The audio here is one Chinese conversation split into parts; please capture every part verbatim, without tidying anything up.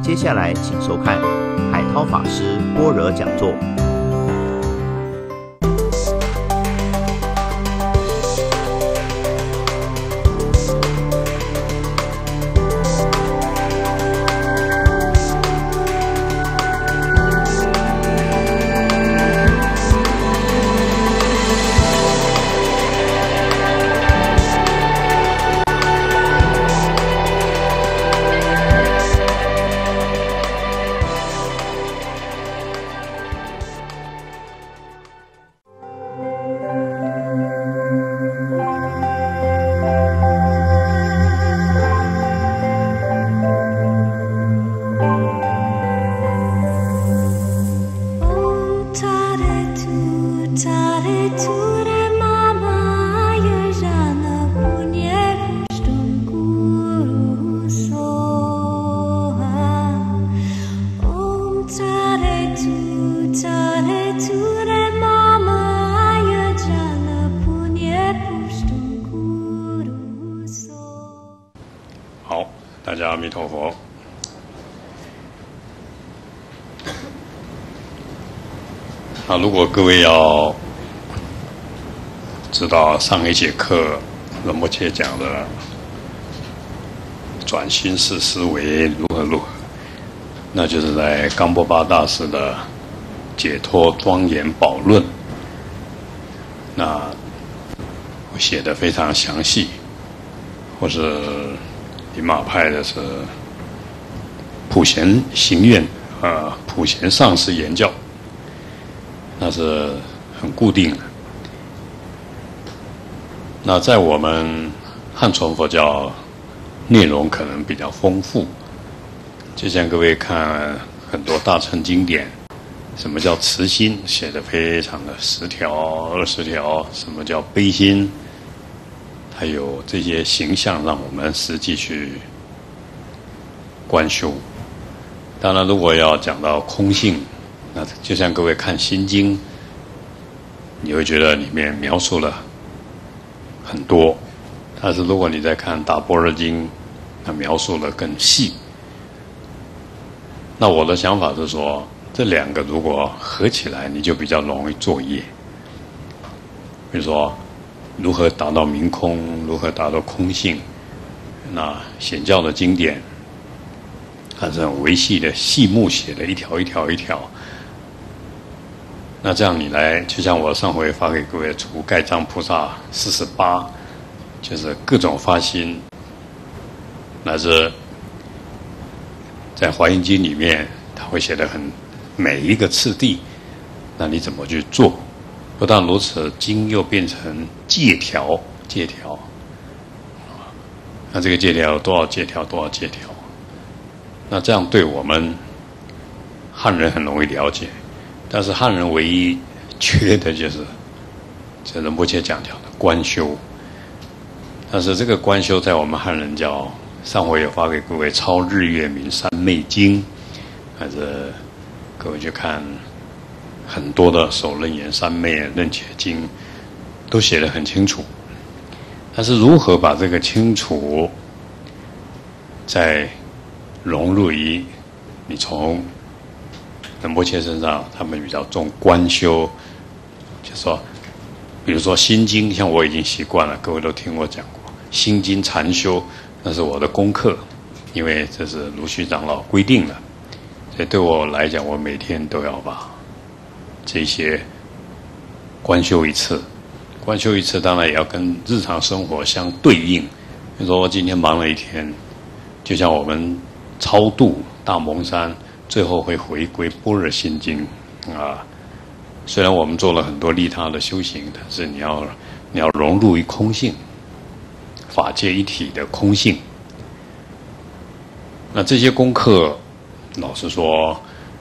接下来请收看海涛法师般若讲座。 好，大家阿弥陀佛。那如果各位要知道上一节课仁波切讲的转心式思维如何如何，那就是在冈波巴大师的《解脱庄严宝论》，那我写的非常详细，或是饮马派的是普贤行愿啊，普贤上师言教，那是很固定的。那在我们汉传佛教，内容可能比较丰富，就像各位看很多大乘经典，什么叫慈心，写的非常的十条、二十条；什么叫悲心，还有这些形象，让我们实际去观修。当然，如果要讲到空性，那就像各位看《心经》，你会觉得里面描述了很多，但是如果你再看《大般若经》，那描述的更细。那我的想法是说，这两个如果合起来，你就比较容易作业。比如说，如何达到明空，如何达到空性，那显教的经典，它是很维系的，细目写的一条一条一条。那这样你来，就像我上回发给各位除盖藏菩萨四十八，就是各种发心，乃至在华严经里面，他会写得很每一个次第，那你怎么去做？不但如此，经又变成戒条，戒条。那这个戒条有多少戒条？多少戒条？那这样对我们汉人很容易了解。但是汉人唯一缺的就是这仁波切讲讲的观修，但是这个观修在我们汉人叫，上回有发给各位超日月明三昧经，还是各位去看很多的首楞严三昧楞伽经，都写得很清楚。但是如何把这个清楚再融入于你从仁波切身上，他们比较重观修，就说，比如说心经，像我已经习惯了，各位都听我讲过，心经禅修，那是我的功课，因为这是卢须长老规定的，所以对我来讲，我每天都要把这些观修一次，观修一次，当然也要跟日常生活相对应。比如说我今天忙了一天，就像我们超度大蒙山，最后会回归般若心经啊。虽然我们做了很多利他的修行，但是你要你要融入于空性，法界一体的空性。那这些功课，老实说，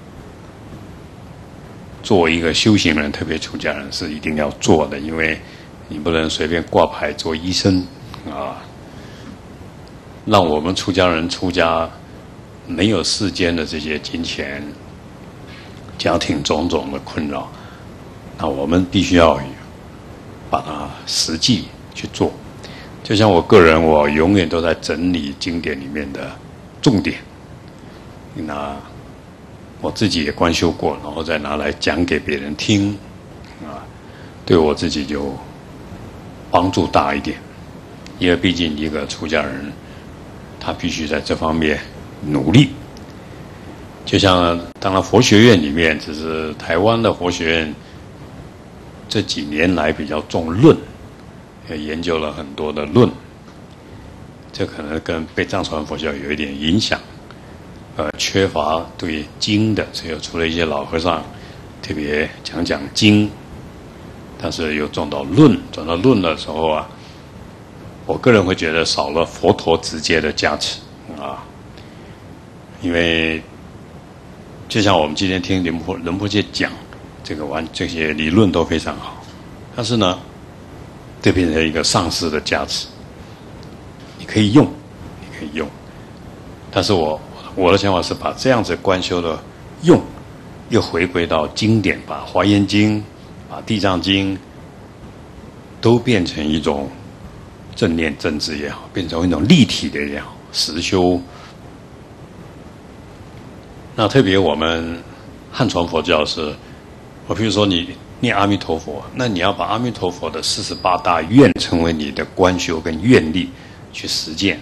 作为一个修行人，特别出家人是一定要做的，因为你不能随便挂牌做医生啊。让我们出家人出家，没有世间的这些金钱、家庭种种的困扰，那我们必须要把它实际去做。就像我个人，我永远都在整理经典里面的重点， 那我自己也观修过，然后再拿来讲给别人听，啊，对我自己就帮助大一点。因为毕竟一个出家人，他必须在这方面努力。就像当然佛学院里面，只是台湾的佛学院这几年来比较重论，也研究了很多的论，这可能跟被藏传佛教有一点影响。呃，缺乏对经的，只有除了一些老和尚特别讲讲经，但是又转到论，转到论的时候啊，我个人会觉得少了佛陀直接的加持啊，因为就像我们今天听仁波仁波切讲，这个完这些理论都非常好，但是呢，这变成一个上师的加持，你可以用，你可以用，但是我。我的想法是把这样子观修的用，又回归到经典，把《华严经》、把《地藏经》都变成一种正念正知也好，变成一种立体的也好，实修。那特别我们汉传佛教是，我比如说你念阿弥陀佛，那你要把阿弥陀佛的四十八大愿成为你的观修跟愿力去实践。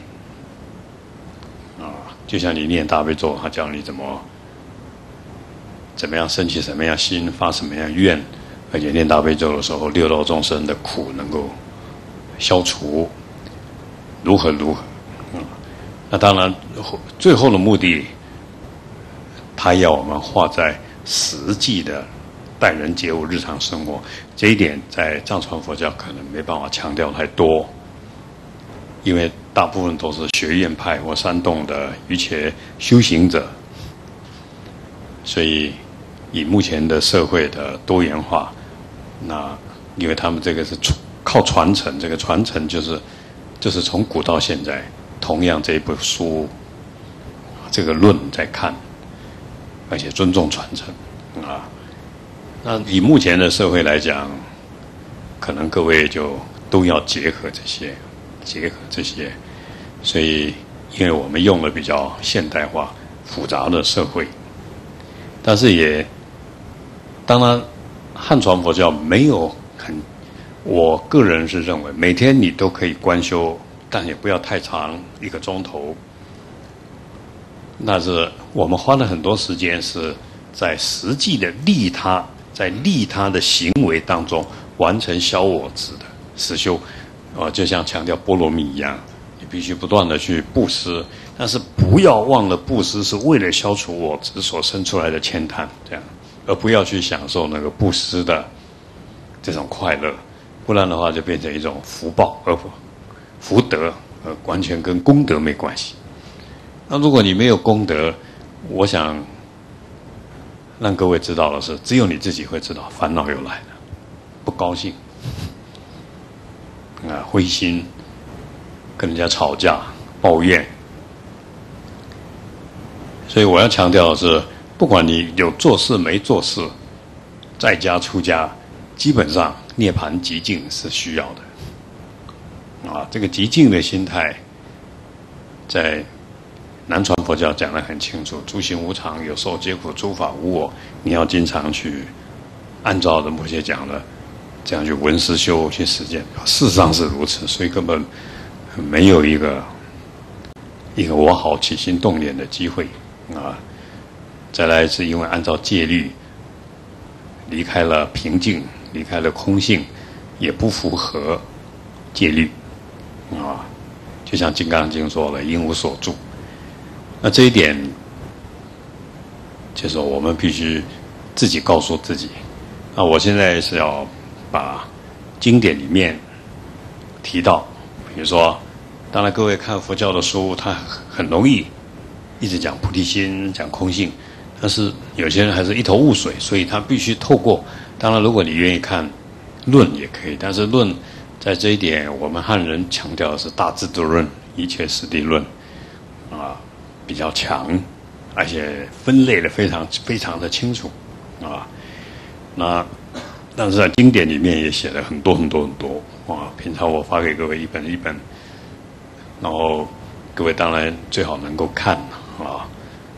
就像你念大悲咒，他教你怎么怎么样升起什么样心，发什么样愿，而且念大悲咒的时候，六道众生的苦能够消除，如何如何。嗯，那当然，最后的目的，他要我们化在实际的待人接物、日常生活。这一点在藏传佛教可能没办法强调太多，因为大部分都是学院派或山洞的瑜伽修行者，所以以目前的社会的多元化，那因为他们这个是靠传承，这个传承就是就是从古到现在，同样这一部书，这个论在看，而且尊重传承啊。那以目前的社会来讲，可能各位就都要结合这些。结合这些，所以因为我们用了比较现代化、复杂的社会，但是也当然，汉传佛教没有很，我个人是认为每天你都可以观修，但也不要太长，一个钟头。那是我们花了很多时间是在实际的利他，在利他的行为当中完成消我执的实修。哦，就像强调波罗蜜一样，你必须不断的去布施，但是不要忘了布施是为了消除我执所生出来的悭贪，这样，而不要去享受那个布施的这种快乐，不然的话就变成一种福报，而福德，呃，完全跟功德没关系。那如果你没有功德，我想让各位知道的是，只有你自己会知道，烦恼又来了，不高兴。啊，灰心，跟人家吵架、抱怨，所以我要强调的是，不管你有做事没做事，在家出家，基本上涅槃极静是需要的。啊，这个极静的心态，在南传佛教讲得很清楚：诸行无常，有受皆苦，诸法无我。你要经常去按照仁波切讲的。这样去闻思修去实践，事实上是如此，所以根本没有一个一个我好起心动念的机会啊。再来是因为按照戒律离开了平静，离开了空性，也不符合戒律啊。就像《金刚经》说了，因无所住。那这一点，就是我们必须自己告诉自己。那我现在是要。把经典里面提到，比如说，当然各位看佛教的书，它很容易一直讲菩提心、讲空性，但是有些人还是一头雾水，所以他必须透过。当然，如果你愿意看论也可以，但是论在这一点，我们汉人强调的是大智度论、一切实地论啊，比较强，而且分类的非常非常的清楚啊，那。但是在经典里面也写了很多很多很多啊！平常我发给各位一本一本，然后各位当然最好能够看啊，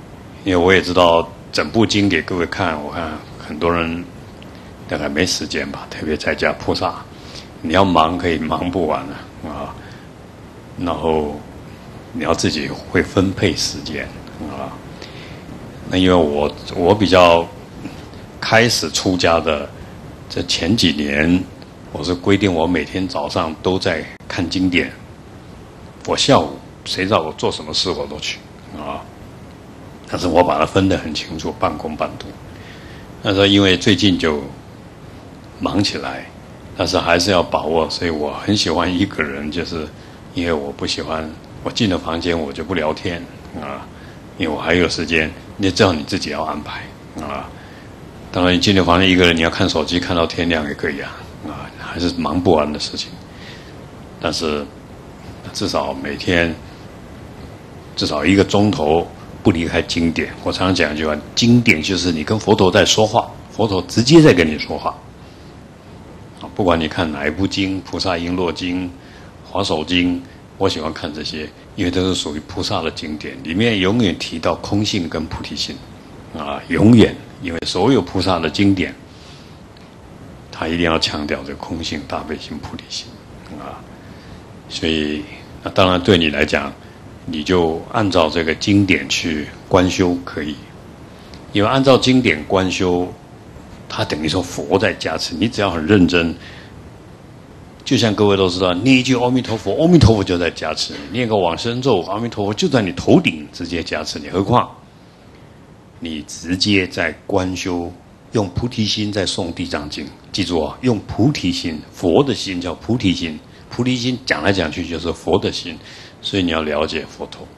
因为我也知道整部经给各位看，我看很多人大概没时间吧，特别在家菩萨，你要忙可以忙不完的啊，然后你要自己会分配时间啊。那因为我我比较开始出家的这前几年，我是规定我每天早上都在看经典，我下午谁找我做什么事我都去啊。但是我把它分得很清楚，半工半读。但是因为最近就忙起来，但是还是要把握，所以我很喜欢一个人，就是因为我不喜欢我进了房间我就不聊天啊，因为我还有时间，你知道你自己要安排啊。当然你进了房间一个人，你要看手机看到天亮也可以啊，啊，还是忙不完的事情。但是至少每天至少一个钟头不离开经典。我常常讲一句话，经典就是你跟佛陀在说话，佛陀直接在跟你说话。不管你看哪一部经，菩萨璎珞经、华首经，我喜欢看这些，因为都是属于菩萨的经典，里面永远提到空性跟菩提心啊，永远，因为所有菩萨的经典，他一定要强调这空性、大悲心、菩提心啊。所以，那当然对你来讲，你就按照这个经典去观修可以，因为按照经典观修，它等于说佛在加持你，只要很认真。就像各位都知道，念一句阿弥陀佛，阿弥陀佛就在加持你；念个往生咒，阿弥陀佛就在你头顶直接加持你。何况你直接在观修，用菩提心在诵地藏经，记住啊，用菩提心，佛的心叫菩提心。菩提心讲来讲去就是佛的心，所以你要了解佛陀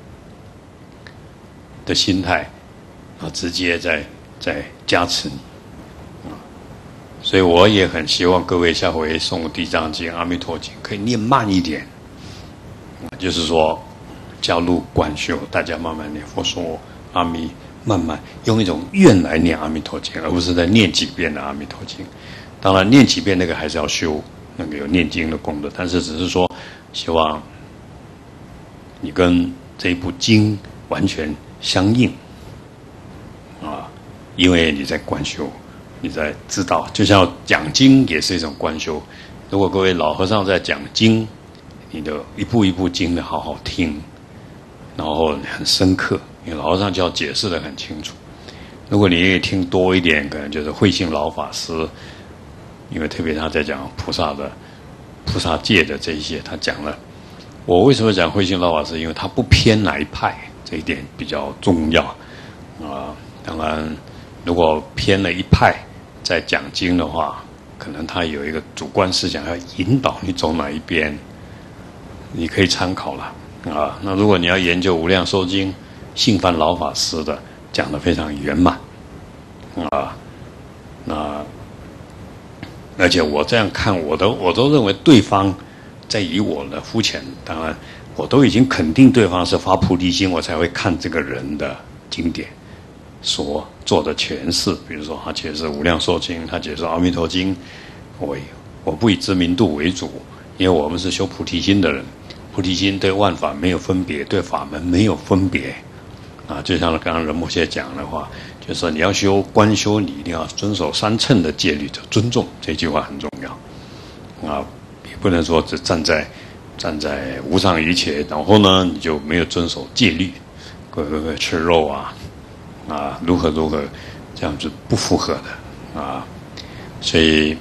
的心态，啊，直接在在加持你。所以我也很希望各位下回诵地藏经、阿弥陀经可以念慢一点，就是说加入观修，大家慢慢念。佛说阿弥，慢慢用一种愿来念阿弥陀经，而不是在念几遍的阿弥陀经。当然念几遍那个还是要修，那个有念经的功德，但是只是说希望你跟这一部经完全相应啊，因为你在观修。你在知道，就像讲经也是一种观修。如果各位老和尚在讲经，你的一步一步经的好好听，然后很深刻，因为老和尚就要解释的很清楚。如果你愿意听多一点，可能就是慧信老法师，因为特别他在讲菩萨的菩萨界的这一些，他讲了。我为什么讲慧信老法师？因为他不偏哪一派，这一点比较重要啊。当然，如果偏了一派，在讲经的话，可能他有一个主观思想要引导你走哪一边，你可以参考了啊。那如果你要研究无量寿经，信范老法师的讲得非常圆满啊。那而且我这样看，我都我都认为对方在以我的肤浅，当然我都已经肯定对方是发菩提心，我才会看这个人的经典所做的诠释。比如说他解释无量寿经，他解释阿弥陀经，我我不以知名度为主，因为我们是修菩提心的人，菩提心对万法没有分别，对法门没有分别啊。就像刚刚仁波切讲的话，就是说你要修观修，你一定要遵守三乘的戒律，尊重这句话很重要啊，也不能说只站在站在无上一切，然后呢你就没有遵守戒律，各个吃肉啊。啊，如何如何，这样子不符合的啊，所以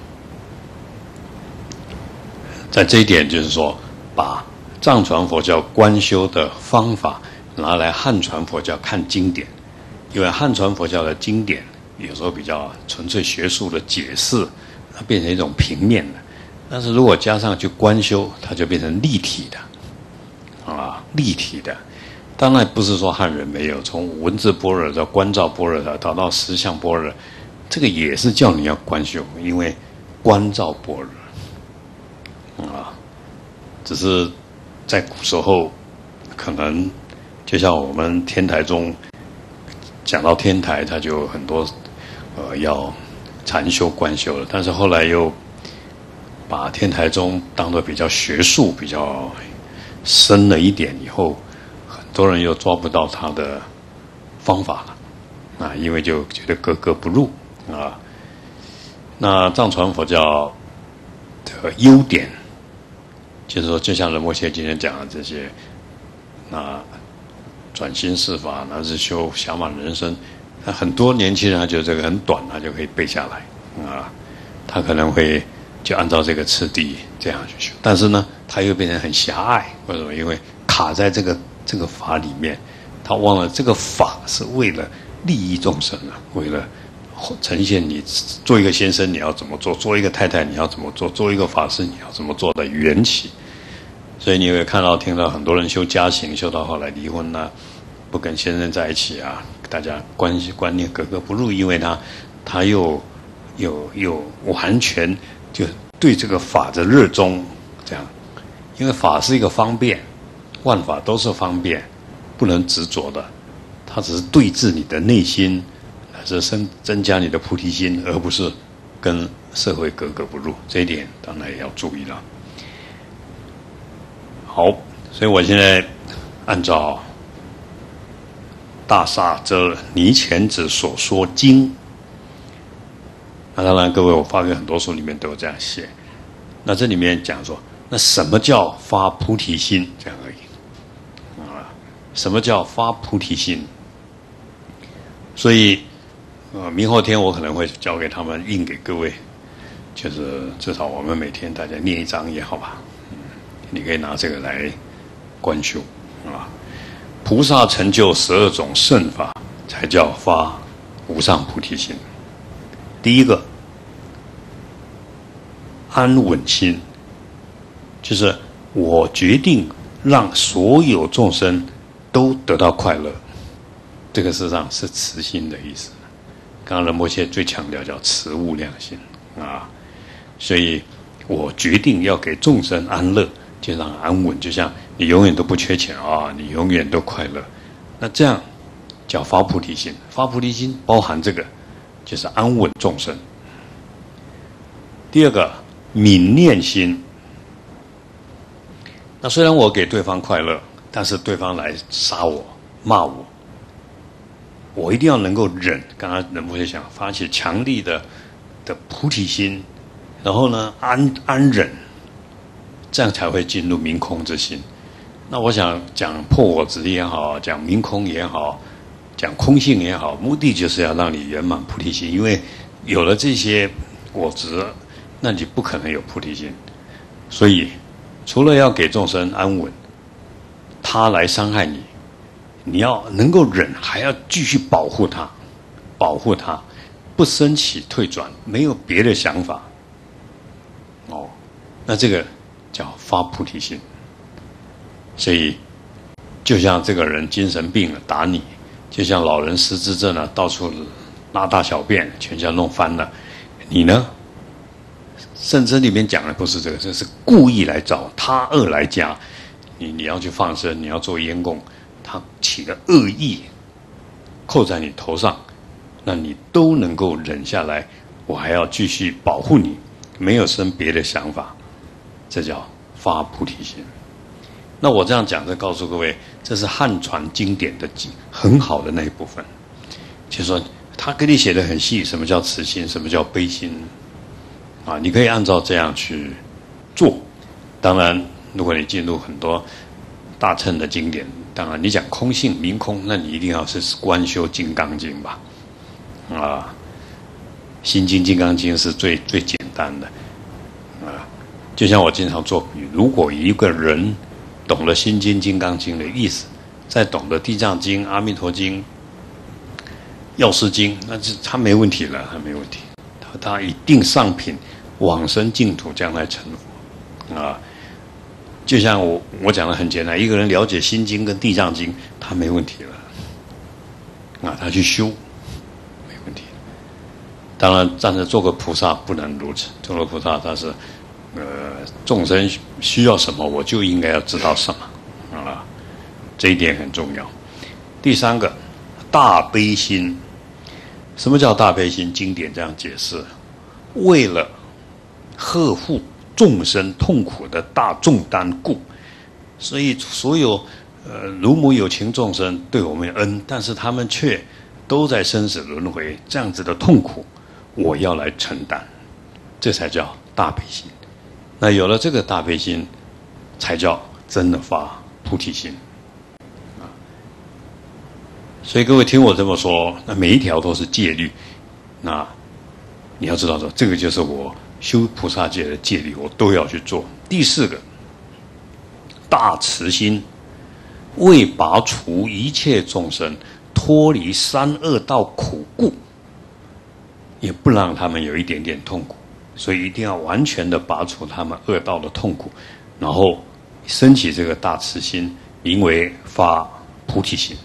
在这一点就是说，把藏传佛教观修的方法拿来汉传佛教看经典，因为汉传佛教的经典有时候比较纯粹学术的解释，它变成一种平面的，但是如果加上去观修，它就变成立体的，啊，立体的。当然不是说汉人没有，从文字般若到观照般若的，到到实相般若，这个也是叫你要观修，因为观照般若啊，只是在古时候可能就像我们天台中讲到天台，它就有很多呃要禅修观修了，但是后来又把天台宗当作比较学术、比较深了一点以后。很多人又抓不到他的方法了啊，因为就觉得格格不入啊。那藏传佛教的优点，就是说，就像仁波切今天讲的这些，那转心释法，那是修暇满人生，那很多年轻人他觉得这个很短，他就可以背下来啊，他可能会就按照这个次第这样去修，但是呢，他又变成很狭隘，为什么？因为卡在这个这个法里面，他忘了这个法是为了利益众生啊，为了呈现你做一个先生你要怎么做，做一个太太你要怎么做，做一个法师你要怎么做的缘起。所以你会看到听到很多人修家行，修到后来离婚啊，不跟先生在一起啊，大家关系观念格格不入，因为他他又又又完全就对这个法的热衷，这样，因为法是一个方便，万法都是方便，不能执着的，它只是对治你的内心，乃至增增加你的菩提心，而不是跟社会格格不入。这一点当然也要注意了。好，所以我现在按照大萨遮尼乾子所说经，那当然各位我发给很多书里面都有这样写。那这里面讲说，那什么叫发菩提心？这样而已啊。什么叫发菩提心？所以，呃，明后天我可能会交给他们印给各位，就是至少我们每天大家念一张也好吧。你可以拿这个来观修啊。菩萨成就十二种圣法，才叫发无上菩提心。第一个，安稳心，就是我决定让所有众生都得到快乐。这个事实上是慈心的意思。刚刚仁波切最强调叫慈无量心啊，所以我决定要给众生安乐。就让安稳，就像你永远都不缺钱啊，你永远都快乐，那这样叫发菩提心。发菩提心包含这个，就是安稳众生。第二个，泯念心。那虽然我给对方快乐，但是对方来杀我、骂我，我一定要能够忍。刚刚仁波切讲，发起强力的的菩提心，然后呢，安安忍。这样才会进入明空之心。那我想讲破我执也好，讲明空也好，讲空性也好，目的就是要让你圆满菩提心。因为有了这些我执，那你不可能有菩提心。所以，除了要给众生安稳，他来伤害你，你要能够忍，还要继续保护他，保护他，不升起退转，没有别的想法。哦，那这个叫发菩提心。所以就像这个人精神病了打你，就像老人失智症了到处拉大小便，全家弄翻了，你呢圣经里面讲的不是这个，这是故意来找他恶来加你，你要去放生，你要做烟供，他起了恶意扣在你头上，那你都能够忍下来，我还要继续保护你，没有生别的想法，这叫发菩提心。那我这样讲，就告诉各位，这是汉传经典的很好的那一部分。就是说，他给你写的很细，什么叫慈心，什么叫悲心，啊，你可以按照这样去做。当然，如果你进入很多大乘的经典，当然你讲空性明空，那你一定要是观修《金刚经》吧，啊，《心经》《金刚经》是最最简单的，啊，就像我经常做比喻，如果一个人懂了《心经》《金刚经》的意思，再懂得《地藏经》《阿弥陀经》《药师经》，那就他没问题了，他没问题，他他一定上品往生净土，将来成佛啊！就像我我讲的很简单，一个人了解《心经》跟《地藏经》，他没问题了啊，他去修没问题。当然，站着做个菩萨不能如此，做个菩萨他是。呃，众生需要什么，我就应该要知道什么啊，这一点很重要。第三个，大悲心。什么叫大悲心？经典这样解释：为了呵护众生痛苦的大重担故，所以所有呃，乳母有情众生对我们有恩，但是他们却都在生死轮回，这样子的痛苦，我要来承担，这才叫大悲心。那有了这个大悲心，才叫真的发菩提心。啊，所以各位听我这么说，那每一条都是戒律，那你要知道说，这个就是我修菩萨戒的戒律，我都要去做。第四个，大慈心，为拔除一切众生脱离三恶道苦故，也不让他们有一点点痛苦，所以一定要完全的拔除他们恶道的痛苦，然后升起这个大慈心，名为发菩提心。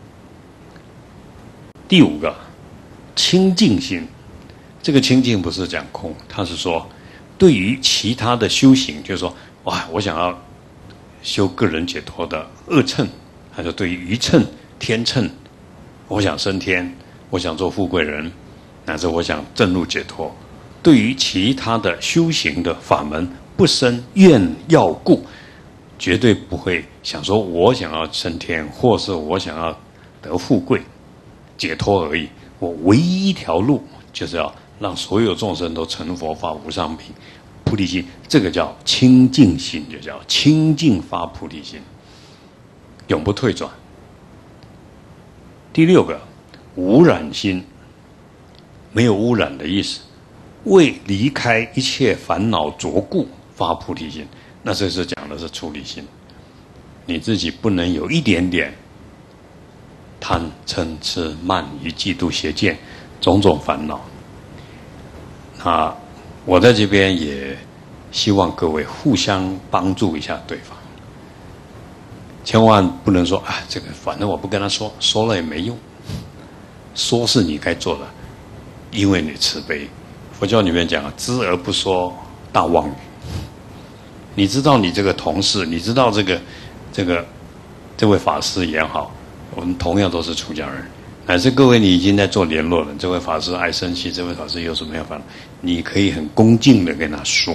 第五个，清净心。这个清净不是讲空，他是说，对于其他的修行，就是说，哇，我想要修个人解脱的恶乘，他说对于愚乘、天乘，我想升天，我想做富贵人，乃至我想证入解脱，对于其他的修行的法门，不生怨要故，绝对不会想说我想要升天，或是我想要得富贵、解脱而已。我唯一一条路就是要让所有众生都成佛发无上品菩提心，这个叫清净心，就叫清净发菩提心，永不退转。第六个，无染心，没有污染的意思，为离开一切烦恼着故发菩提心，那这是讲的是出离心，你自己不能有一点点贪嗔痴慢疑嫉妒邪见种种烦恼。那我在这边也希望各位互相帮助一下对方，千万不能说啊，这个反正我不跟他说，说了也没用，说是你该做的，因为你慈悲。佛教里面讲，知而不说，大妄语。你知道你这个同事，你知道这个这个这位法师也好，我们同样都是出家人。乃至各位，你已经在做联络了，这位法师爱生气，这位法师有什么样烦恼，你可以很恭敬的跟他说，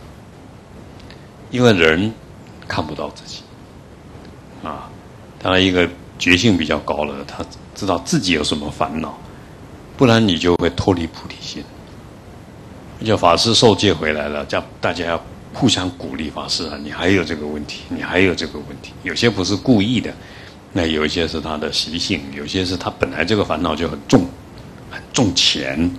因为人看不到自己，啊，当然一个觉性比较高了，他知道自己有什么烦恼，不然你就会脱离菩提心。叫法师受戒回来了，叫大家要互相鼓励法师啊，你还有这个问题，你还有这个问题，有些不是故意的。那有一些是他的习性，有些是他本来这个烦恼就很重，很重钱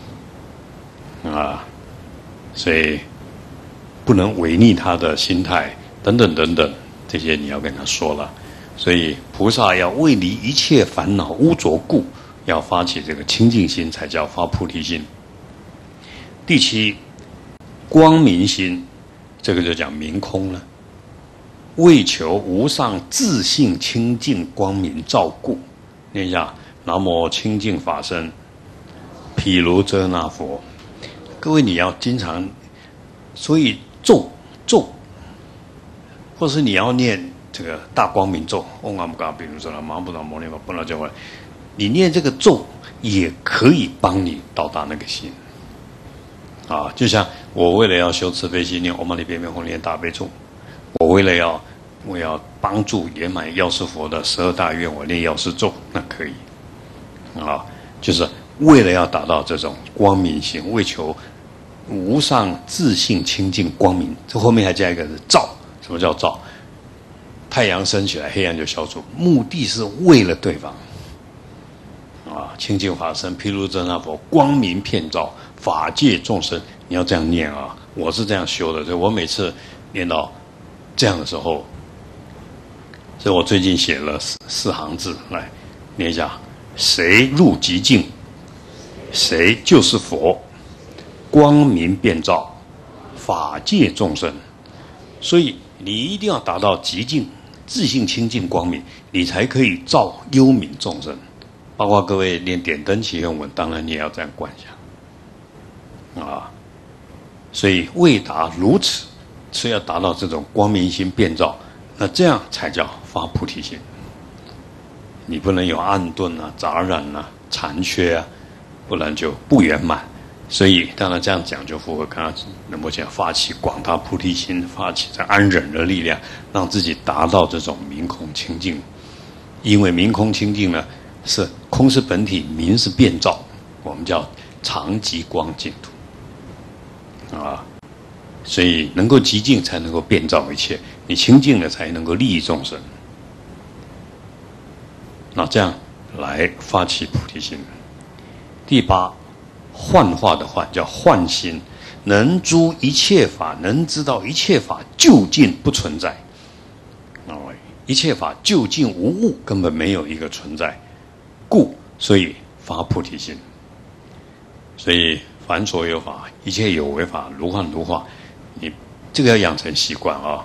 啊，所以不能违逆他的心态，等等等等，这些你要跟他说了。所以菩萨要为离一切烦恼污浊故，要发起这个清净心，才叫发菩提心。第七，光明心，这个就讲明空了。为求无上自性清净光明照故，念一下南无清净法身毗卢遮那佛。各位你要经常，所以咒咒，或是你要念这个大光明咒，嗡阿姆嘎毗卢遮那麻布达摩尼法布那教会，你念这个咒也可以帮你到达那个心。啊，就像我为了要修慈悲心，念唵嘛呢叭咪吽念大悲咒。我为了要我要帮助圆满药师佛的十二大愿，我念药师咒，那可以啊，就是为了要达到这种光明心，为求无上自性清净光明。这后面还加一个是照，什么叫照？太阳升起来，黑暗就消除，目的是为了对方啊。清净法身毗卢遮那佛，光明遍照法界众生，你要这样念啊。我是这样修的，所以我每次念到这样的时候，所以我最近写了四四行字来念一下：谁入极境，谁就是佛，光明遍照法界众生。所以你一定要达到极境自性清净光明，你才可以照幽冥众生。包括各位念点灯祈愿文，当然你也要这样观想啊。所以为达如此，是要达到这种光明心遍照，那这样才叫发菩提心。你不能有暗钝啊、杂染啊、残缺啊，不然就不圆满。 所以当然这样讲就符合刚刚仁波切发起广大菩提心，发起这安忍的力量，让自己达到这种明空清净。因为明空清净呢，是空是本体，明是变照，我们叫常极光净土啊。所以能够极净才能够变照一切，你清净了才能够利益众生。那这样来发起菩提心。第八，幻化的幻叫幻心，能诸一切法，能知道一切法究竟不存在。一切法究竟无物，根本没有一个存在，故所以发菩提心。所以凡所有法，一切有为法，如幻如化。你这个要养成习惯啊。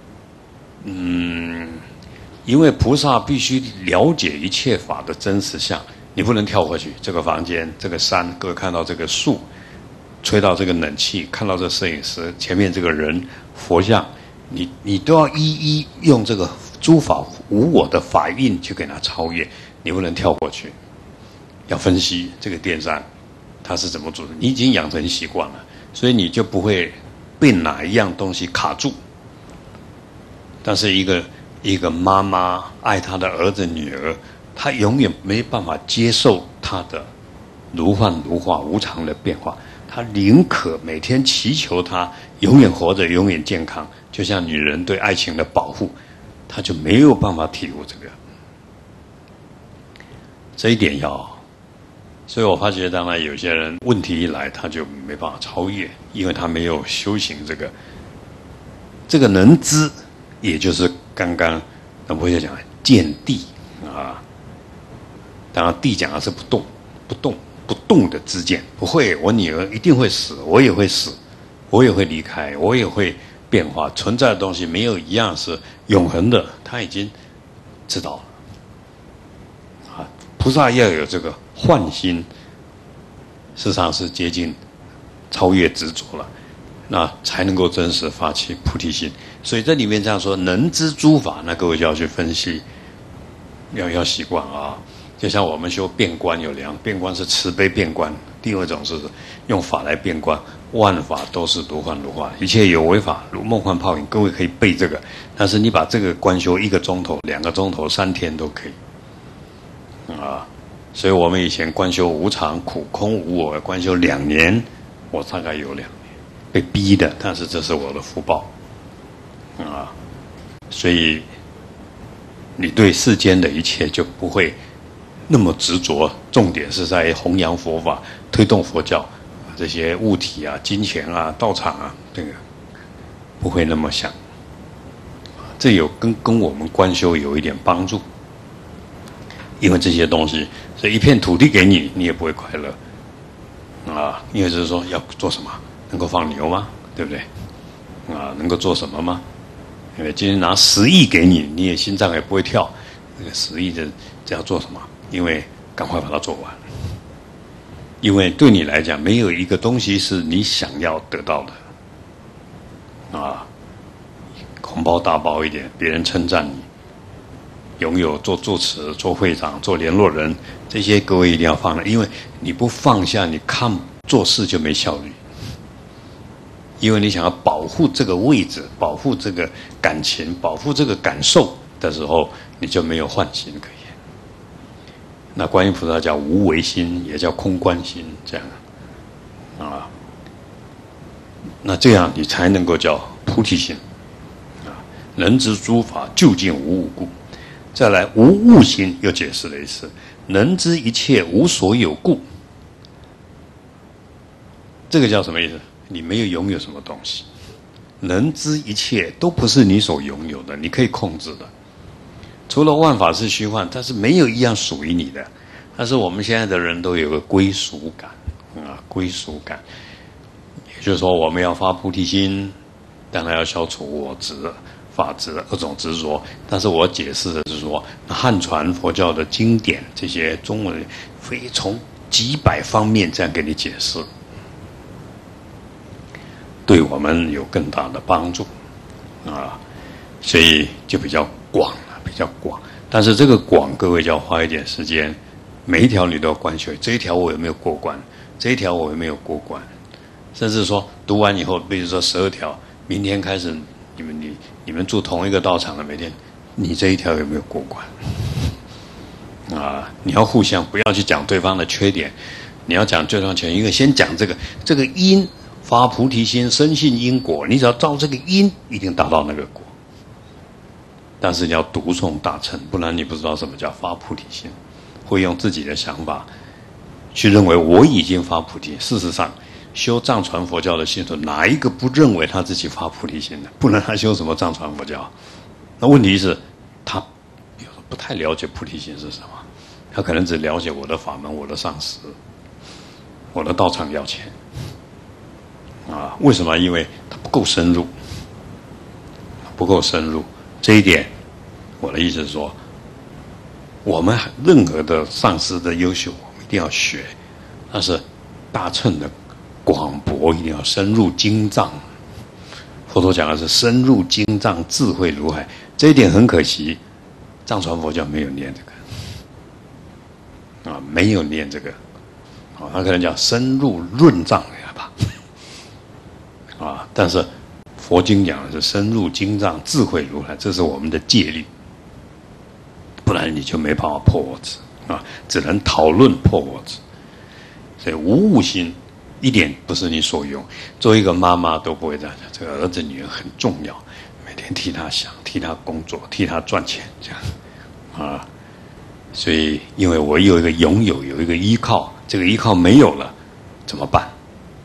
嗯，因为菩萨必须了解一切法的真实相，你不能跳过去。这个房间，这个山，各位看到这个树，吹到这个冷气，看到这摄影师，前面这个人，佛像，你你都要一一用这个诸法无我的法印去给它超越，你不能跳过去。要分析这个电扇它是怎么做的，你已经养成习惯了，所以你就不会被哪一样东西卡住。但是一个一个妈妈爱她的儿子女儿，她永远没办法接受她的如幻如化无常的变化，她宁可每天祈求她永远活着，永远健康，就像女人对爱情的保护，她就没有办法体悟这个。这一点要，所以我发觉当然有些人问题一来他就没办法超越，因为他没有修行这个这个能知，也就是刚刚仁波切讲的见地啊。当然地讲的是不动不动不动的知见，不会，我女儿一定会死，我也会死，我也会离开，我也会变化，存在的东西没有一样是永恒的，他已经知道了。菩萨要有这个幻心，事实上是接近超越执着了，那才能够真实发起菩提心。所以这里面这样说，能知诸法，那各位就要去分析，要要习惯啊。就像我们修变观有两，变观是慈悲变观，第二种是用法来变观，万法都是如幻如化，一切有为法如梦幻泡影。各位可以背这个，但是你把这个观修一个钟头、两个钟头、三天都可以。啊，所以我们以前观修无常、苦、空、无我，观修两年，我大概有两年被逼的，但是这是我的福报啊。所以你对世间的一切就不会那么执着，重点是在弘扬佛法、推动佛教，这些物体啊、金钱啊、道场啊，这个不会那么想。这有跟跟我们观修有一点帮助。因为这些东西，所以一片土地给你，你也不会快乐啊。因为就是说要做什么，能够放牛吗？对不对？啊，能够做什么吗？因为今天拿十亿给你，你也心脏也不会跳。那个十亿的这要做什么？因为赶快把它做完。因为对你来讲，没有一个东西是你想要得到的啊。红包大包一点，别人称赞你。拥有做住持、做会长、做联络人，这些各位一定要放了，因为你不放下，你看做事就没效率。因为你想要保护这个位置、保护这个感情、保护这个感受的时候，你就没有幻心可言。那观音菩萨叫无为心，也叫空观心，这样啊。那这样你才能够叫菩提心啊，能知诸法究竟无物故。再来无物心，又解释了一次，能知一切无所有故。这个叫什么意思？你没有拥有什么东西，能知一切都不是你所拥有的，你可以控制的。除了万法是虚幻，但是没有一样属于你的。但是我们现在的人都有个归属感啊，归属感，也就是说我们要发菩提心，当然要消除我执、法执的各种执着。但是我解释的是说，汉传佛教的经典，这些中文非从几百方面这样给你解释，对我们有更大的帮助啊，所以就比较广了，比较广。但是这个广，各位就要花一点时间，每一条你都要观修。这一条我有没有过关？ 这一条我有没有过关？甚至说读完以后，比如说十二条，明天开始你们你你们住同一个道场的，每天你这一条有没有过关？啊，你要互相不要去讲对方的缺点，你要讲对方缺点，因为先讲这个这个因发菩提心，深信因果，你只要照这个因，一定达到那个果。但是你要读诵大乘，不然你不知道什么叫发菩提心，会用自己的想法去认为我已经发菩提。事实上，修藏传佛教的信徒，哪一个不认为他自己发菩提心的？不然他修什么藏传佛教？那问题是，他不太了解菩提心是什么，他可能只了解我的法门、我的上师、我的道场要钱啊？为什么？因为他不够深入，不够深入。这一点，我的意思是说，我们任何的上师的优秀，我们一定要学，但是大乘的广博一定要深入经藏。佛陀讲的是深入经藏，智慧如海，这一点很可惜，藏传佛教没有念这个啊，没有念这个啊，他可能叫深入论藏吧啊，但是佛经讲的是深入经藏，智慧如海，这是我们的戒律，不然你就没办法破我执啊，只能讨论破我执。所以无物心一点不是你所用，作为一个妈妈都不会这样讲，这个儿子女儿很重要，每天替他想，替他工作，替他赚钱，这样啊。所以因为我有一个拥有，有一个依靠，这个依靠没有了怎么办？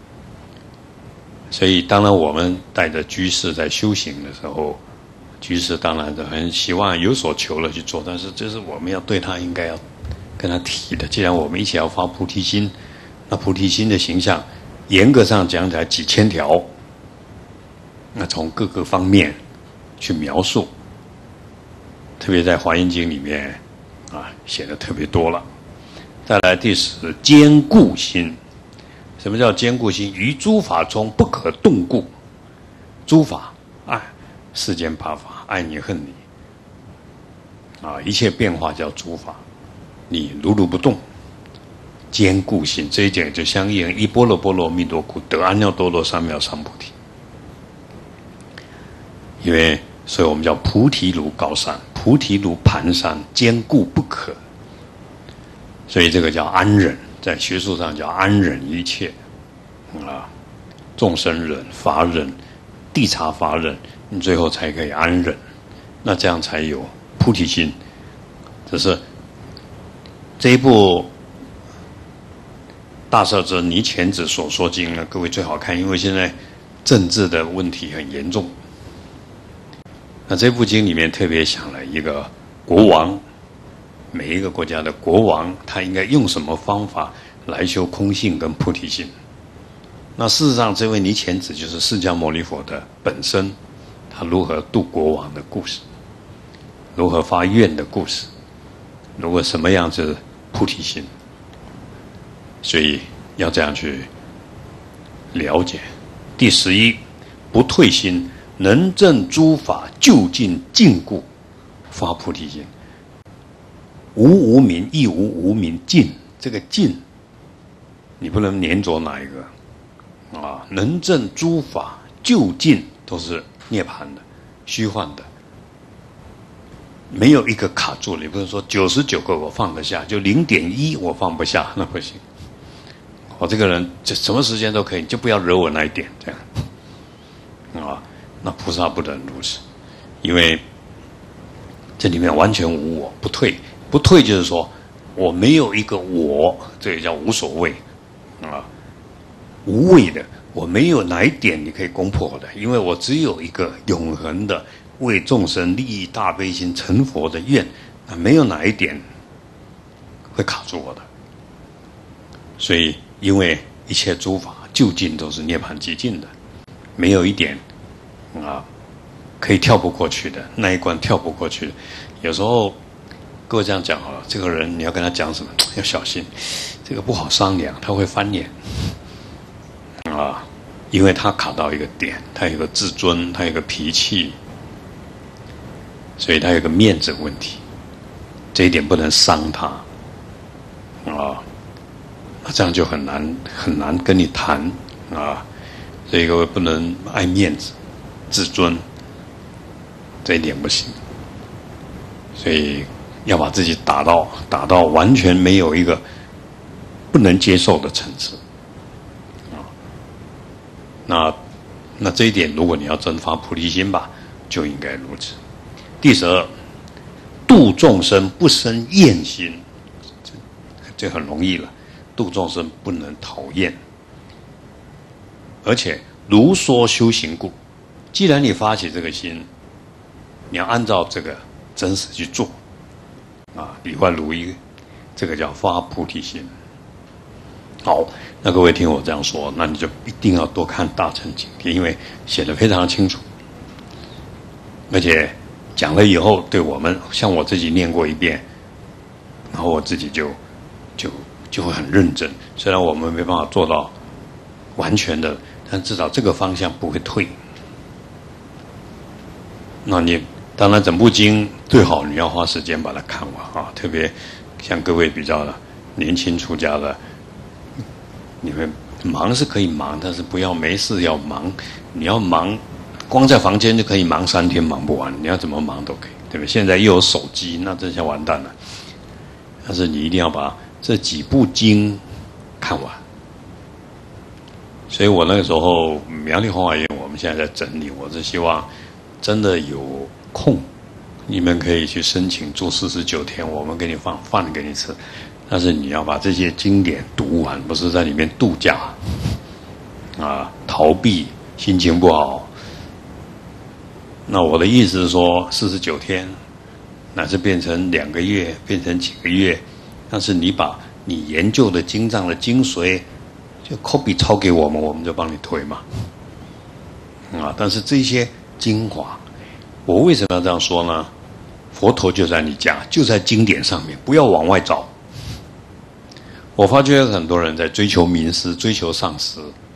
所以当然我们带着居士在修行的时候，居士当然是很希望有所求了去做，但是这是我们要对他应该要跟他提的。既然我们一起要发菩提心，那菩提心的形象严格上讲起来几千条，那从各个方面去描述，特别在华严经里面啊写的特别多了。再来第十，坚固心。什么叫坚固心？于诸法中不可动故。诸法爱世间八法，爱你恨你啊，一切变化叫诸法，你如如不动，坚固心，这一点就相应一波罗波罗蜜多故，得阿耨多罗三藐三菩提。因为所以我们叫菩提如高山，菩提如磐山，坚固不可。所以这个叫安忍，在学术上叫安忍一切啊，众生忍、法忍、谛察法忍，你最后才可以安忍，那这样才有菩提心。这是这一部大舍之尼乾子所说经呢，各位最好看，因为现在政治的问题很严重。那这部经里面特别想了一个国王，每一个国家的国王，他应该用什么方法来修空性跟菩提心？那事实上，这位尼乾子就是释迦牟尼佛的本身，他如何度国王的故事，如何发愿的故事，如何什么样子菩提心？所以要这样去了解。第十一，不退心，能证诸法究竟禁故，发菩提心。无无明亦无无明尽，这个尽你不能黏着哪一个啊？能证诸法究竟都是涅槃的、虚幻的，没有一个卡住了。你不能说九十九个我放得下，就零点一我放不下，那不行。我这个人就什么时间都可以，就不要惹我那一点，这样啊。那菩萨不能如此，因为这里面完全无我，不退。不退就是说我没有一个我，这也叫无所谓啊，无畏的，我没有哪一点你可以攻破我的，因为我只有一个永恒的为众生利益大悲心成佛的愿，那没有哪一点会卡住我的。所以因为一切诸法究竟都是涅槃寂静的，没有一点啊可以跳不过去的，那一关跳不过去的。有时候各位这样讲好了，这个人你要跟他讲什么要小心，这个不好商量，他会翻脸啊，因为他卡到一个点，他有个自尊，他有个脾气，所以他有个面子问题，这一点不能伤他啊。 这样就很难很难跟你谈啊。所以各位不能爱面子、自尊，这一点不行。所以要把自己打到打到完全没有一个不能接受的层次啊。那那这一点，如果你要真发菩提心吧，就应该如此。第十二，度众生不生厌心，这这很容易了。度众生不能讨厌，而且如说修行故。既然你发起这个心，你要按照这个真实去做啊，理坏如一，这个叫发菩提心。好，那各位听我这样说，那你就一定要多看大乘经典，因为写得非常清楚，而且讲了以后，对我们像我自己念过一遍，然后我自己就就就会很认真。虽然我们没办法做到完全的，但至少这个方向不会退。那你当然整部经最好你要花时间把它看完啊，特别像各位比较年轻出家的，你们忙是可以忙，但是不要没事要忙。你要忙，光在房间就可以忙三天忙不完，你要怎么忙都可以，对不对？现在又有手机，那真下完蛋了。但是你一定要把这几部经看完。所以我那个时候苗栗弘法院，我们现在在整理，我是希望真的有空，你们可以去申请住四十九天，我们给你放饭给你吃。但是你要把这些经典读完，不是在里面度假啊，逃避，心情不好。那我的意思是说，四十九天，乃至变成两个月，变成几个月，但是你把你研究的经藏的精髓，就 copy 抄给我们，我们就帮你推嘛。啊，但是这些精华，我为什么要这样说呢？佛陀就在你家，就在经典上面，不要往外找。我发觉很多人在追求名师，追求上师，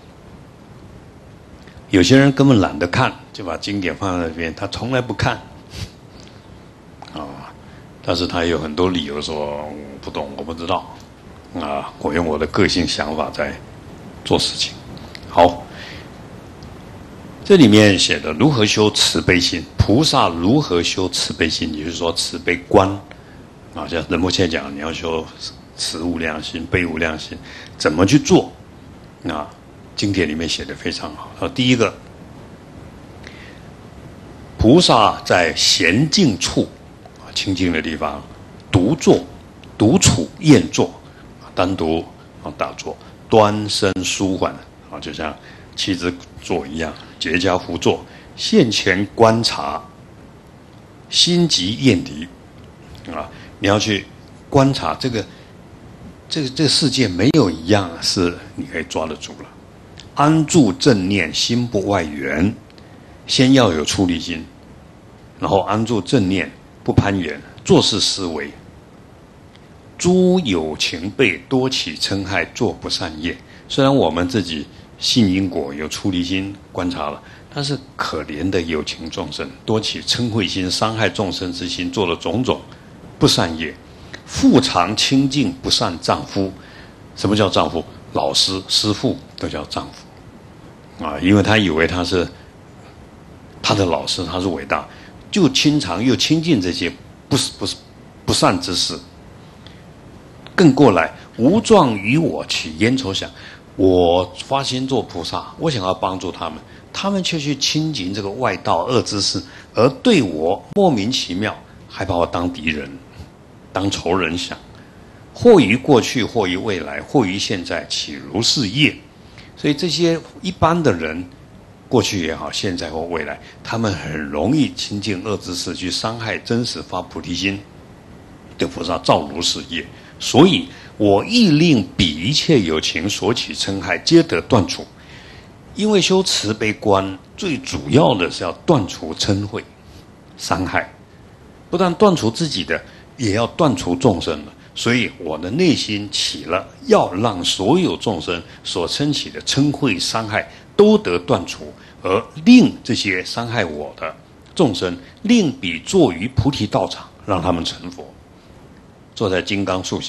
有些人根本懒得看，就把经典放在那边，他从来不看啊。但是他有很多理由说我不懂，我不知道啊。我用我的个性想法在做事情。好，这里面写的如何修慈悲心，菩萨如何修慈悲心，也就是说慈悲观啊，像仁波切讲，你要修慈无量心、悲无量心，怎么去做？啊，经典里面写的非常好。第一个，菩萨在闲静处，清净的地方，独坐、独处、宴坐，单独啊打坐，端身舒缓啊，就像妻子坐一样，结跏趺坐，现前观察，心即厌离啊，你要去观察这个。这个这个世界没有一样是你可以抓得住了。安住正念，心不外缘。先要有出离心，然后安住正念，不攀缘，做事思维。诸有情辈多起嗔害，做不善业。虽然我们自己信因果，有出离心观察了，但是可怜的有情众生多起嗔恚心，伤害众生之心，做了种种不善业。父常亲近不善丈夫，什么叫丈夫？老师、师父都叫丈夫啊，因为他以为他是他的老师，他是伟大，就经常又亲近这些不是不是不善之事。更过来，无状于我起冤仇想，我发心做菩萨，我想要帮助他们，他们却去亲近这个外道恶知识，而对我莫名其妙，还把我当敌人。当仇人想，或于过去，或于未来，或于现在，岂如是业？所以这些一般的人，过去也好，现在或未来，他们很容易亲近恶知识，去伤害真实发菩提心的菩萨，造如是业。所以我亦令彼一切有情所起嗔害，皆得断除。因为修慈悲观，最主要的是要断除嗔恚、伤害，不但断除自己的。也要断除众生了，所以我的内心起了要让所有众生所生起的嗔恚伤害都得断除，而令这些伤害我的众生，令彼坐于菩提道场，让他们成佛，坐在金刚树下，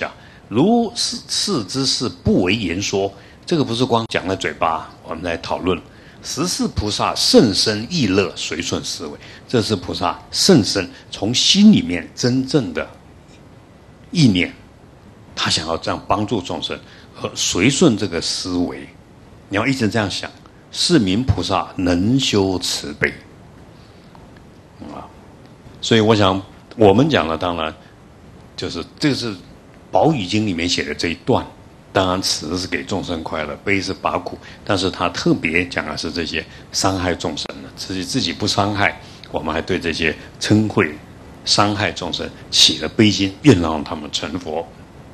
如是是之事，不为言说。这个不是光讲了嘴巴，我们来讨论。十四菩萨甚深意乐，随顺思维，这是菩萨甚深从心里面真正的意念，他想要这样帮助众生，和随顺这个思维，你要一直这样想。是名菩萨能修慈悲啊，所以我想我们讲的当然就是这个是《宝语经》里面写的这一段。当然，慈是给众生快乐，悲是拔苦，但是他特别讲的是这些伤害众生的，自己自己不伤害，我们还对这些嗔恚、伤害众生起了悲心，愿让他们成佛。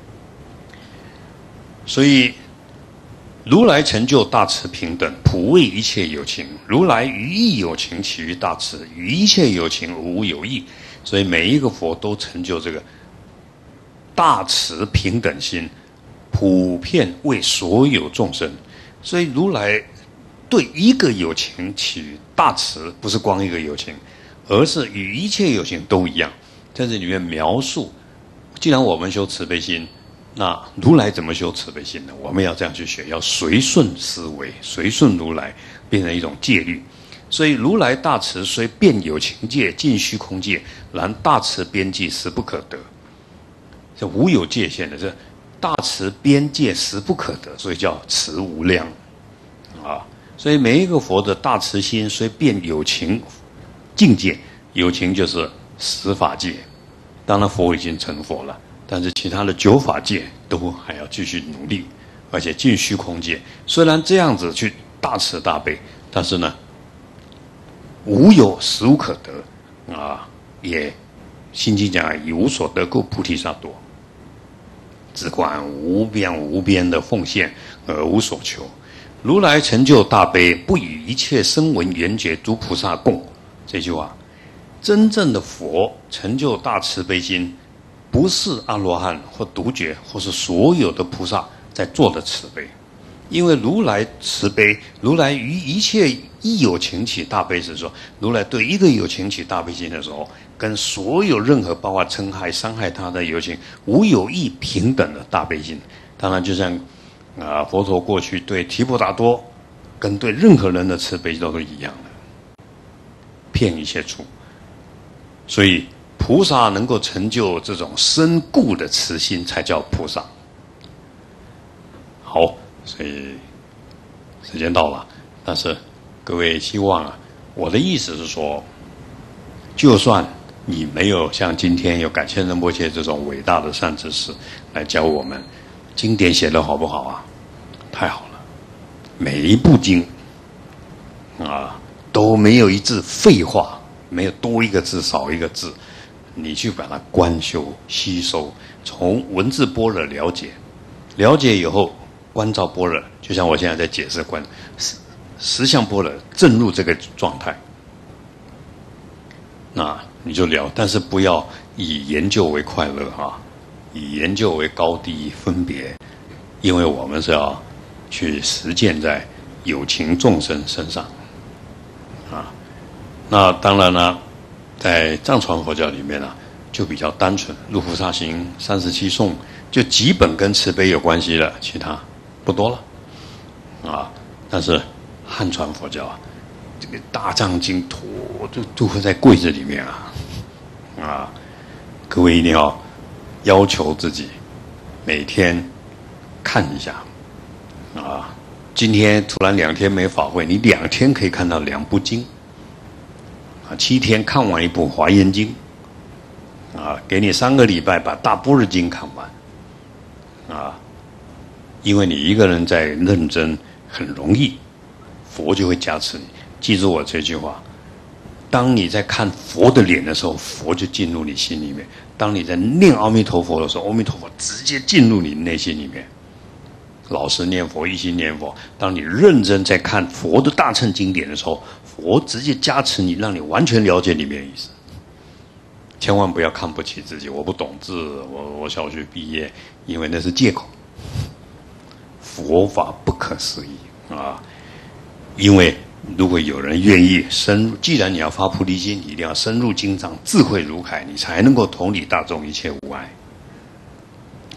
所以，如来成就大慈平等，普为一切有情。如来于意有情，起于大慈；于一切有情，无有异。所以每一个佛都成就这个大慈平等心。普遍为所有众生，所以如来对一个有情起于大慈，不是光一个有情，而是与一切有情都一样。在这里面描述，既然我们修慈悲心，那如来怎么修慈悲心呢？我们要这样去学，要随顺思维，随顺如来，变成一种戒律。所以如来大慈虽遍有情界，尽虚空界，然大慈边际实不可得。这无有界限的，这大慈边界实不可得，所以叫慈无量啊。所以每一个佛的大慈心虽遍有情境界，有情就是十法界，当然佛已经成佛了，但是其他的九法界都还要继续努力，而且尽虚空界。虽然这样子去大慈大悲，但是呢，无有实无可得啊，也心经讲以无所得故菩提萨埵。只管无边无边的奉献而无所求。如来成就大悲，不与一切声闻缘觉诸菩萨共。这句话，真正的佛成就大慈悲心，不是阿罗汉或独觉，或是所有的菩萨在做的慈悲。因为如来慈悲，如来于一切亦有情起大悲时说，如来对一个有情起大悲心的时候，跟所有任何包括嗔害、伤害他的有情，无有异平等的大悲心。当然，就像啊、呃，佛陀过去对提婆达多，跟对任何人的慈悲都是一样的，遍一切处。所以，菩萨能够成就这种深固的慈心，才叫菩萨。好。所以时间到了，但是各位希望啊，我的意思是说，就算你没有像今天有感谢仁波切这种伟大的善知识来教我们，经典写得好不好啊？太好了，每一部经啊都没有一字废话，没有多一个字少一个字，你去把它观修吸收，从文字般若了解，了解以后。观照般若，就像我现在在解释观实实相般若，正入这个状态，那你就聊，但是不要以研究为快乐哈，以研究为高低分别，因为我们是要去实践在有情众生身上啊。那当然呢，在藏传佛教里面呢、啊，就比较单纯，入菩萨行三十七颂，就基本跟慈悲有关系了，其他。不多了，啊！但是汉传佛教啊，这个大藏经坨都都会在柜子里面啊，啊！各位一定要要求自己每天看一下，啊！今天突然两天没法会，你两天可以看到两部经，啊，七天看完一部华严经，啊，给你三个礼拜把大般若经看完，啊！因为你一个人在认真很容易，佛就会加持你。记住我这句话：当你在看佛的脸的时候，佛就进入你心里面；当你在念阿弥陀佛的时候，阿弥陀佛直接进入你内心里面。老实念佛，一心念佛。当你认真在看佛的大乘经典的时候，佛直接加持你，让你完全了解里面的意思。千万不要看不起自己，我不懂字，我我小学毕业，因为那是借口。佛法不可思议啊！因为如果有人愿意深入，既然你要发菩提心，一定要深入经藏，智慧如海，你才能够同理大众，一切无碍。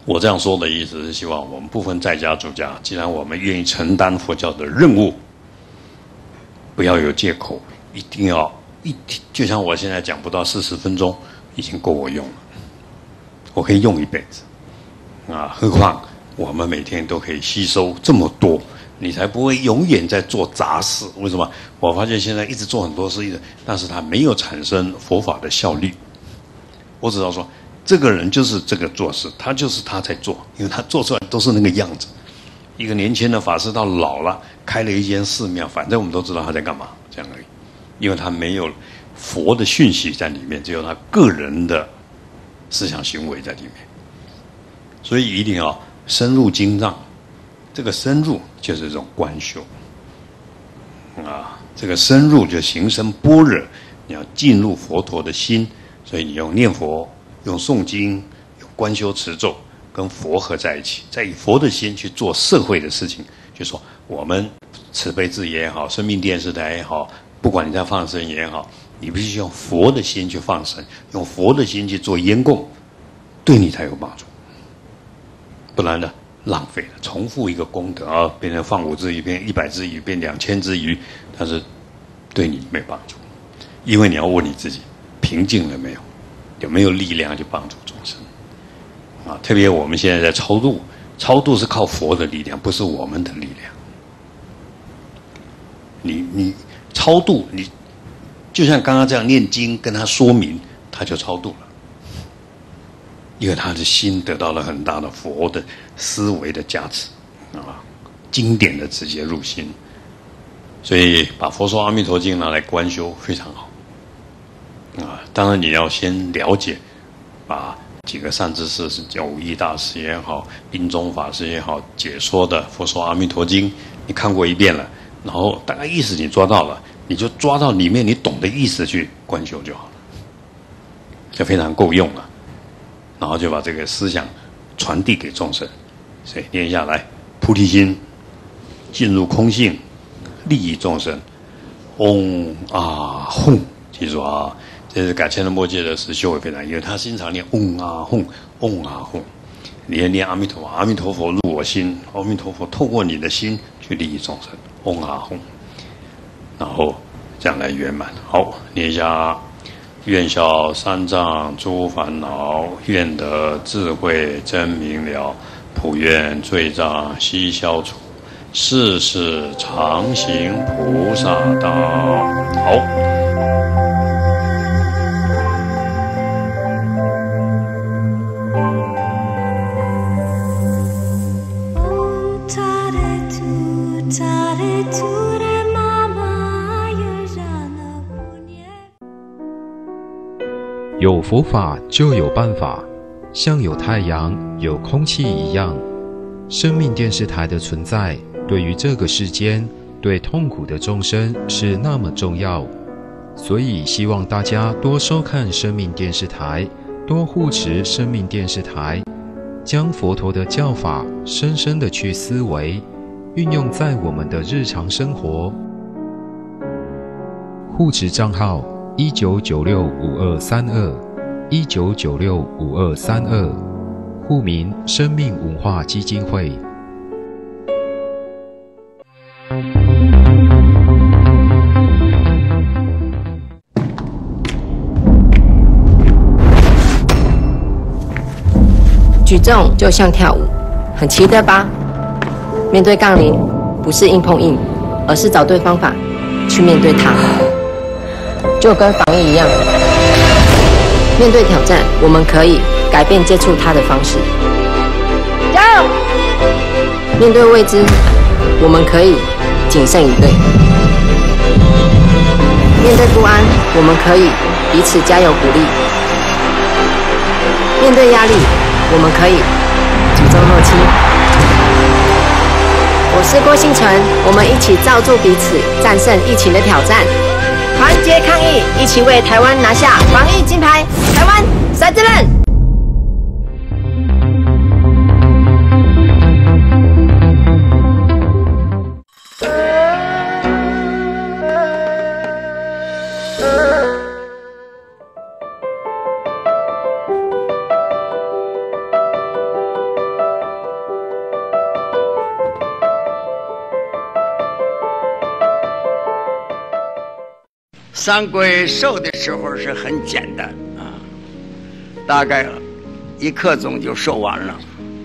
我这样说的意思是希望我们部分在家主家，既然我们愿意承担佛教的任务，不要有借口，一定要一就像我现在讲不到四十分钟，已经够我用了，我可以用一辈子啊！何况我们每天都可以吸收这么多，你才不会永远在做杂事。为什么？我发现现在一直做很多事，但是它没有产生佛法的效率。我只要说，这个人就是这个做事，他就是他在做，因为他做出来都是那个样子。一个年轻的法师到老了，开了一间寺庙，反正我们都知道他在干嘛，这样而已。因为他没有佛的讯息在里面，只有他个人的思想行为在里面。所以一定要深入经藏，这个深入就是这种观修啊，这个深入就形成般若，你要进入佛陀的心。所以你用念佛、用诵经、用观修持咒，跟佛合在一起，再以佛的心去做社会的事情。就说我们慈悲志也好，生命电视台也好，不管你在放生也好，你必须用佛的心去放生，用佛的心去做烟供，对你才有帮助。不然呢，浪费了，重复一个功德啊，变成放五只鱼变一百只鱼变两千只鱼，但是对你没帮助，因为你要问你自己。平静了没有？有没有力量去帮助众生？啊，特别我们现在在超度，超度是靠佛的力量，不是我们的力量。你你超度，你就像刚刚这样念经，跟他说明，他就超度了，因为他的心得到了很大的佛的思维的加持啊，经典的直接入心，所以把《佛说阿弥陀经》拿来观修非常好。啊，当然你要先了解，把几个善知识，是叫武义大师也好，印宗法师也好，解说的《佛说阿弥陀经》，你看过一遍了，然后大概意思你抓到了，你就抓到里面你懂的意思去观修就好了，就非常够用了。然后就把这个思想传递给众生，所以念下来，菩提心进入空性，利益众生，嗡啊吽，记住啊。这是改签的末界的时修为非常，因为他经常念嗡啊吽，嗡啊吽，你要念阿弥陀佛，阿弥陀佛入我心，阿弥陀佛透过你的心去利益众生，嗡啊吽，然后这样来圆满。好，念一下：愿消三障诸烦恼，愿得智慧真明了，普愿罪障悉消除，世世常行菩萨道。好。 有佛法就有办法，像有太阳、有空气一样。生命电视台的存在，对于这个世间、对痛苦的众生是那么重要，所以希望大家多收看生命电视台，多护持生命电视台，将佛陀的教法深深的去思维，运用在我们的日常生活。护持账号一九九六五二三二，一九九六五二三二，户名生命文化基金会。 举重就像跳舞，很奇特吧？面对杠铃，不是硬碰硬，而是找对方法去面对它。就跟防疫一样，面对挑战，我们可以改变接触它的方式。加油！面对未知，我们可以谨慎以对。面对不安，我们可以彼此加油鼓励。面对压力，我们可以主动默契。我是郭星辰，我们一起罩住彼此，战胜疫情的挑战。团结抗疫，一起为台湾拿下防疫金牌！台湾三责任。 三归受的时候是很简单啊，大概一刻钟就受完了。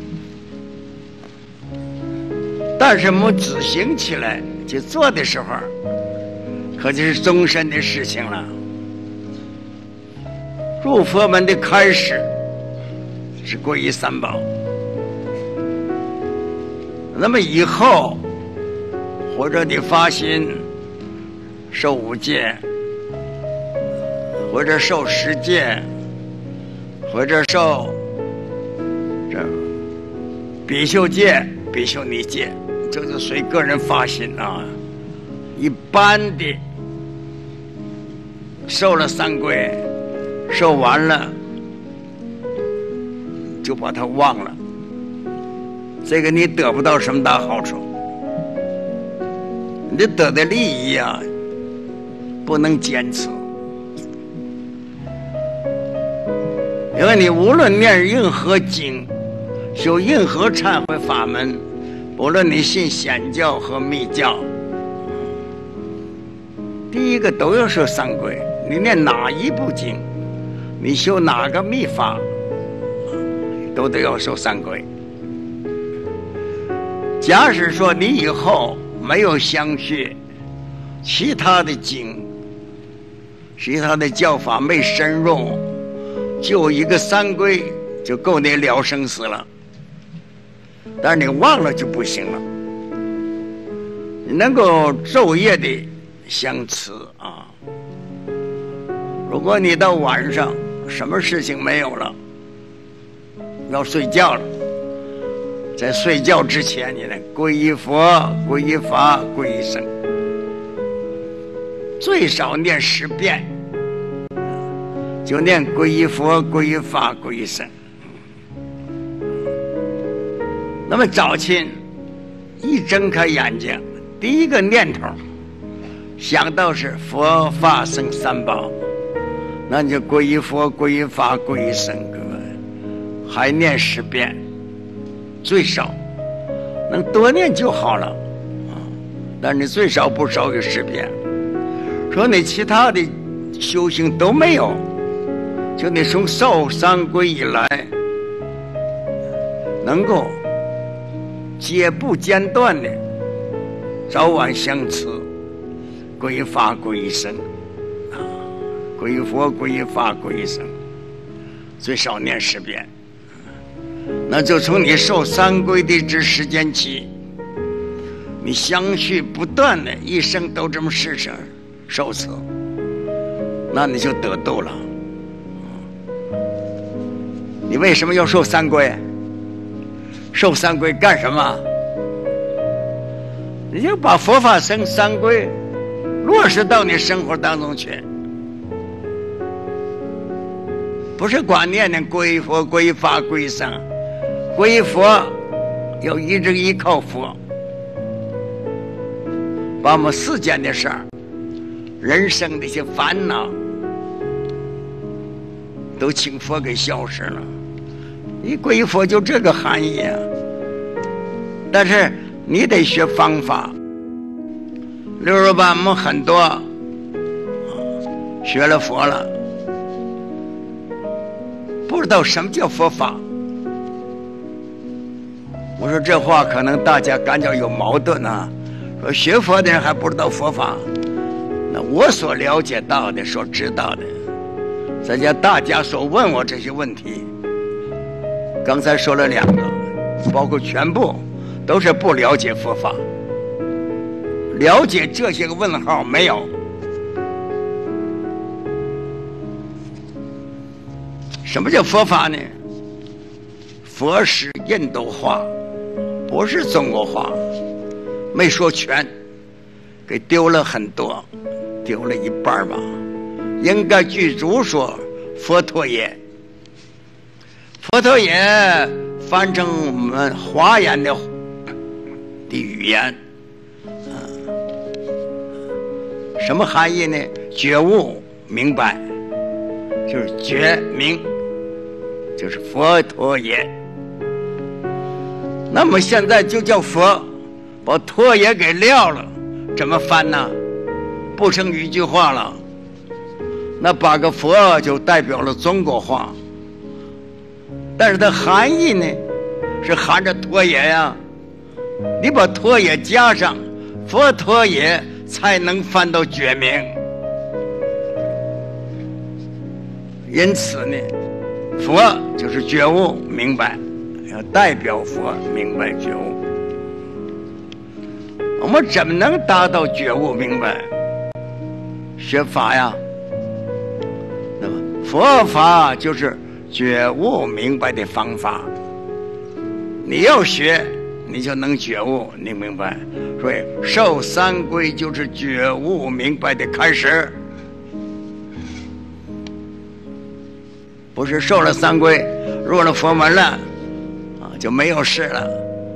但是我们执行起来去做的时候，可就是终身的事情了。入佛门的开始是皈依三宝，那么以后或者你发心受五戒，或者受十戒，或者受这比丘戒、比丘尼戒，这是随个人发心啊。一般的受了三皈，受完了就把它忘了，这个你得不到什么大好处。你得的利益啊，不能坚持，因为你无论念任何经，修任何忏悔法门，无论你信显教和密教，第一个都要受三皈。你念哪一部经，你修哪个密法，都得要受三皈。假使说你以后没有相续其他的经，其他的教法没深入，就一个三皈就够你了生死了。但是你忘了就不行了。你能够昼夜的相持啊。如果你到晚上什么事情没有了，要睡觉了，在睡觉之前你呢，皈依佛、皈依法、皈依僧，最少念十遍，就念皈依佛、皈依法、皈依僧。那么早晨一睁开眼睛，第一个念头想到是佛法僧三宝，那你就皈依佛、皈依法、皈依僧，各位还念十遍，最少能多念就好了啊！但是你最少不少于十遍。说你其他的修行都没有，就你从受三皈以来，能够戒不间断的早晚相持，皈依法、皈依僧啊，皈依佛、皈依法、皈依僧，最少念十遍。那就从你受三皈的这时间起，你相续不断的，一生都这么事情受持，那你就得度了。你为什么要受三皈？受三皈干什么？你就把佛法僧三皈落实到你生活当中去，不是光念念皈依佛、皈依法、皈依僧。皈依佛要一直依靠佛，把我们世间的事儿、人生的一些烦恼都请佛给消失了。你皈依佛就这个含义啊。但是你得学方法。例如吧，我们很多学了佛了，不知道什么叫佛法。我说这话可能大家感觉有矛盾啊，说学佛的人还不知道佛法。那我所了解到的、所知道的，再加大家所问我这些问题，刚才说了两个，包括全部都是不了解佛法，了解这些个问号没有。什么叫佛法呢？佛是印度话，不是中国话，没说全，给丢了很多，丢了一半吧。应该具足说佛陀也。佛陀也翻成我们华言的的语言，啊，什么含义呢？觉悟明白，就是觉明，就是佛陀也。那么现在就叫佛，把陀也给撂了，怎么翻呢？不成一句话了。 那八个佛就代表了中国话，但是它含义呢是含着陀耶呀、啊。你把陀耶加上，佛陀耶才能翻到觉明。因此呢，佛就是觉悟明白，要代表佛明白觉悟。我们怎么能达到觉悟明白？学法呀，那么佛法就是觉悟明白的方法。你要学，你就能觉悟，你明白？所以受三归就是觉悟明白的开始。不是受了三归，入了佛门了，啊，就没有事了，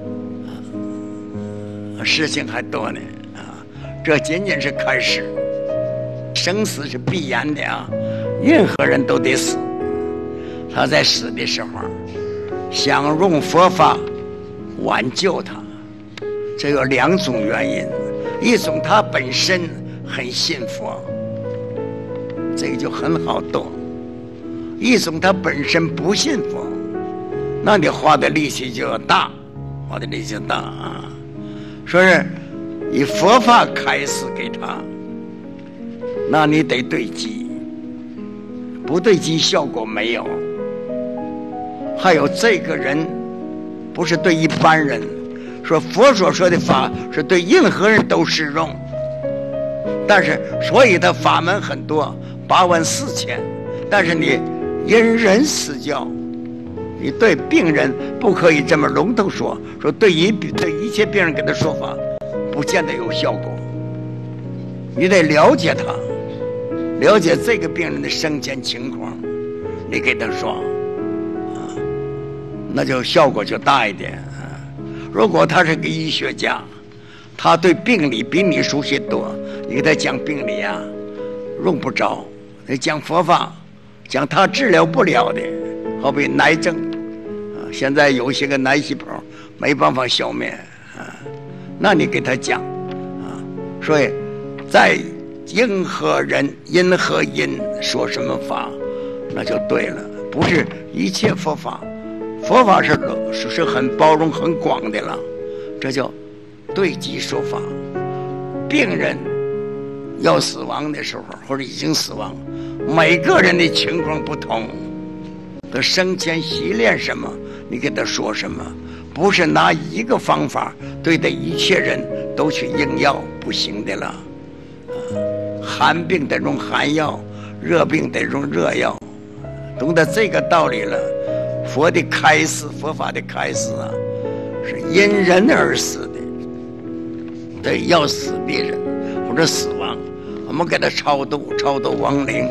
啊，事情还多呢，啊，这仅仅是开始，生死是必然的啊，任何人都得死。他在死的时候，想用佛法挽救他，这有两种原因，一种他本身很信佛，这个就很好懂。一种他本身不信佛，那你花的力气就要大，花的力气大啊！说是以佛法开示给他，那你得对机，不对机效果没有。还有这个人不是对一般人，说佛所说的法是对任何人都适用，但是所以他法门很多，八万四千，但是你因人施教，你对病人不可以这么笼统说，说对一对一切病人给他说法，不见得有效果。你得了解他，了解这个病人的生前情况，你给他说，啊，那就效果就大一点。啊，如果他是个医学家，他对病理比你熟悉多，你给他讲病理啊，用不着。你讲佛法。讲他治疗不了的，好比癌症，啊，现在有些个癌细胞没办法消灭，啊，那你给他讲，啊，所以在因何人因何因说什么法，那就对了，不是一切佛法，佛法是是是很包容很广的了，这叫对机说法。病人要死亡的时候，或者已经死亡。每个人的情况不同，他生前习练什么，你给他说什么，不是拿一个方法对待一切人都去应药，不行的了。啊，寒病得用寒药，热病得用热药，懂得这个道理了。佛的开示，佛法的开示啊，是因人而死的。对要死的人或者死亡，我们给他超度，超度亡灵。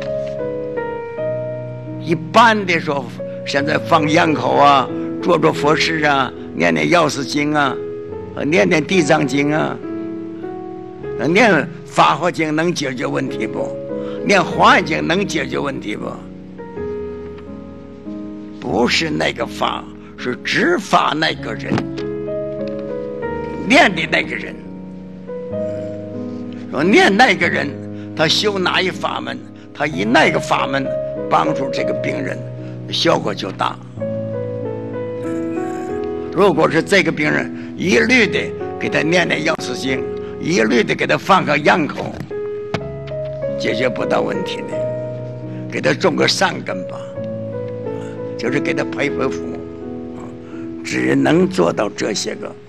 一般的说，现在放烟口啊，做做佛事啊，念念药师经啊，念念地藏经啊，念法华经能解决问题不？念华严经能解决问题不？不是那个法，是执法那个人，念的那个人。说念那个人，他修哪一法门，他以那个法门帮助这个病人，效果就大。如果是这个病人一律的给他念念药师经，一律的给他放个样口，解决不到问题的，给他种个善根吧，就是给他培培福，只能做到这些个。